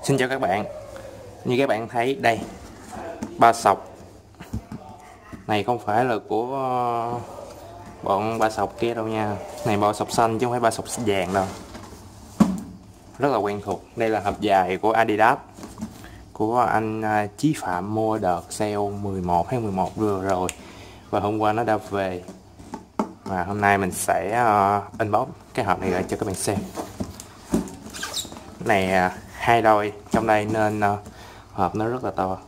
Xin chào các bạn. Như các bạn thấy đây, ba sọc này không phải là của bọn ba sọc kia đâu nha. Này ba sọc xanh chứ không phải ba sọc vàng đâu. Rất là quen thuộc. Đây là hộp dài của Adidas, của anh Chí Phạm mua đợt sale 11 hay 11 vừa rồi, và hôm qua nó đã về. Và hôm nay mình sẽ unbox cái hộp này lại cho các bạn xem. Này hai đôi trong đây nên hộp nó rất là to.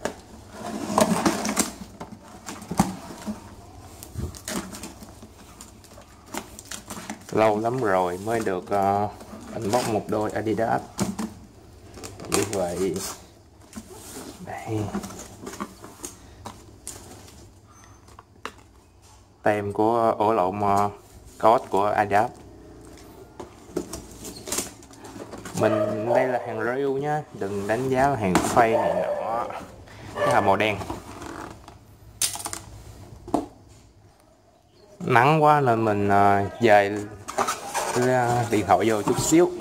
Lâu lắm rồi mới được unbox một đôi Adidas như vậy. Đây, tem của code của Adidas. Đây là hàng real nhá, đừng đánh giá là hàng fake này nọ. Cái hộp màu đen, nắng quá nên mình dời điện thoại vô chút xíu.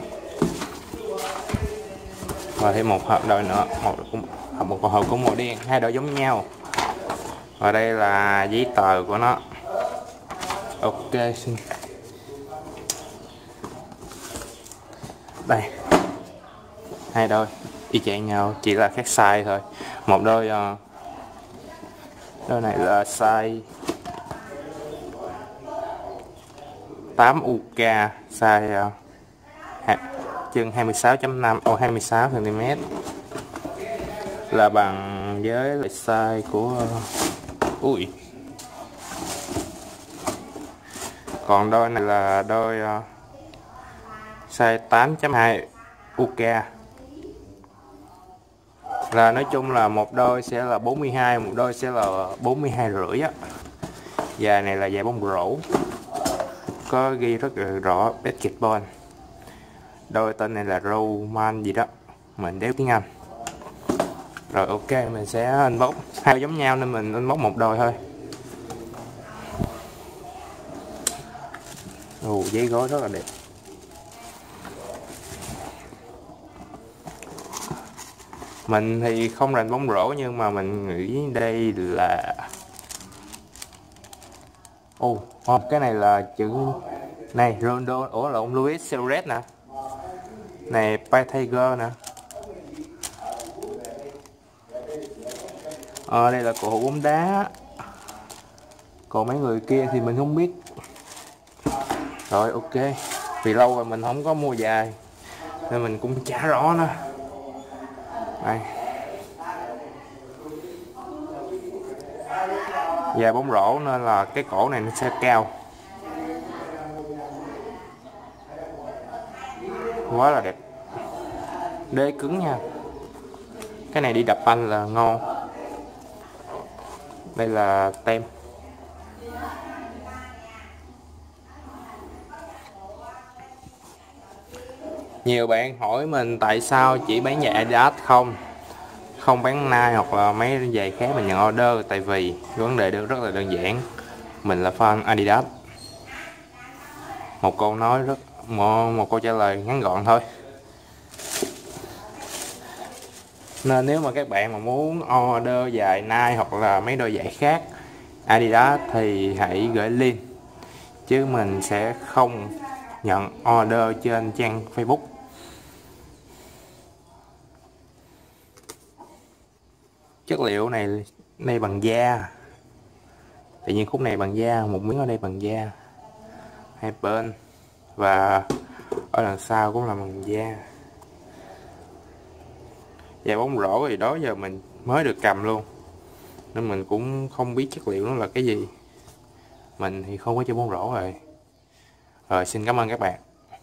Và thêm một hộp đôi nữa, một hộp cũng màu đen, hai đôi giống nhau. Và đây là giấy tờ của nó. Ok, xin đây, hai đôi y chang nhau, chỉ là khác size thôi. Một đôi này là size 8 UK, size chân 26.5 26 cm, là bằng với lại size của còn đôi này là đôi size 8.2 UK. Là nói chung là một đôi sẽ là 42, một đôi sẽ là 42 rưỡi á. Dài này là dài bóng rổ, có ghi rất là rõ basketball. Đôi tên này là Roman gì đó, mình đéo tiếng Anh. Rồi ok, mình sẽ unbox hai đôi giống nhau nên mình unbox một đôi thôi. Giấy gói rất là đẹp. Mình thì không rành bóng rổ nhưng mà mình nghĩ đây là cái này là chữ này Ronaldo, lộn, Luis Suarez nè. Này Tiger nè. Đây là cổ bóng đá. Còn mấy người kia thì mình không biết. Rồi ok, vì lâu rồi mình không có mua dài nên mình cũng chả rõ nữa. Đây, dài bóng rổ nên là cái cổ này nó sẽ cao. Quá là đẹp. Đế cứng nha, cái này đi đập banh là ngon. Đây là tem. Nhiều bạn hỏi mình tại sao chỉ bán giày Adidas không bán Nike hoặc là mấy giày khác mình nhận order. Tại vì vấn đề rất là đơn giản, mình là fan Adidas. Một câu trả lời ngắn gọn thôi. Nên nếu mà các bạn mà muốn order giày Nike hoặc là mấy đôi giày khác Adidas thì hãy gửi link, chứ mình sẽ không nhận order trên trang Facebook. Chất liệu này bằng da, tự nhiên khúc này bằng da, một miếng ở đây bằng da, hai bên, và ở đằng sau cũng là bằng da. Giày bóng rổ thì đó giờ mình mới được cầm luôn nên mình cũng không biết chất liệu nó là cái gì. Mình thì không có chơi bóng rổ rồi. Xin cảm ơn các bạn.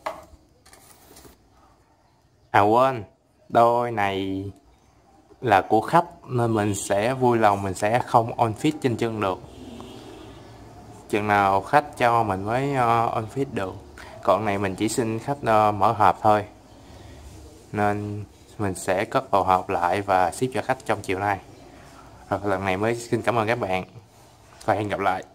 Quên, đôi này là của khách nên mình sẽ vui lòng mình sẽ không on fit trên chân được. Chừng nào khách cho mình mới on fit được. Còn này mình chỉ xin khách mở hộp thôi, nên mình sẽ cất vào hộp lại và ship cho khách trong chiều nay. Lần này mới xin cảm ơn các bạn và hẹn gặp lại.